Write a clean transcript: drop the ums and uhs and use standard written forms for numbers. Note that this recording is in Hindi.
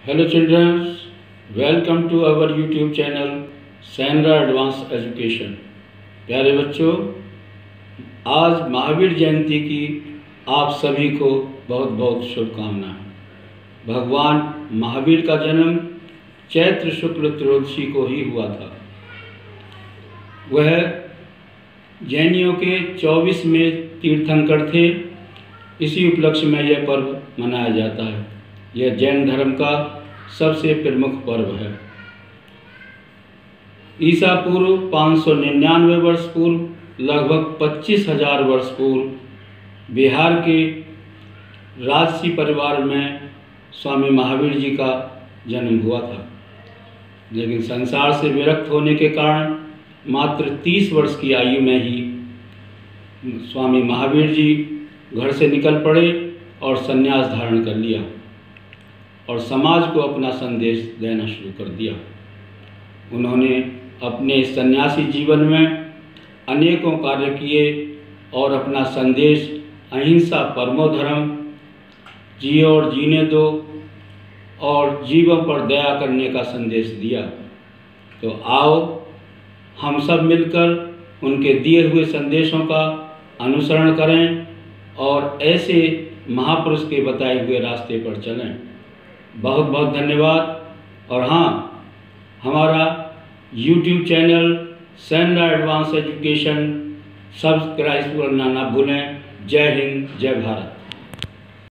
Hello children, welcome to our YouTube channel Sainra advance education. प्यारे बच्चों, आज महावीर जयंती की आप सभी को बहुत बहुत शुभकामनाएं। भगवान महावीर का जन्म चैत्र शुक्ल त्रयोदशी को ही हुआ था। वह जैनियों के 24वें तीर्थंकर थे। इसी उपलक्ष्य में यह पर्व मनाया जाता है। यह जैन धर्म का सबसे प्रमुख पर्व है। ईसा पूर्व 599 वर्ष पूर्व, लगभग 25,000 वर्ष पूर्व बिहार के राजसी परिवार में स्वामी महावीर जी का जन्म हुआ था। लेकिन संसार से विरक्त होने के कारण मात्र 30 वर्ष की आयु में ही स्वामी महावीर जी घर से निकल पड़े और संन्यास धारण कर लिया और समाज को अपना संदेश देना शुरू कर दिया। उन्होंने अपने सन्यासी जीवन में अनेकों कार्य किए और अपना संदेश अहिंसा परमो धर्म, जियो और जीने दो और जीवों पर दया करने का संदेश दिया। तो आओ हम सब मिलकर उनके दिए हुए संदेशों का अनुसरण करें और ऐसे महापुरुष के बताए हुए रास्ते पर चलें। बहुत बहुत धन्यवाद। और हाँ, हमारा YouTube channel Sainra advance education subscribe करना ना भूलें। जय हिंद, जय भारत।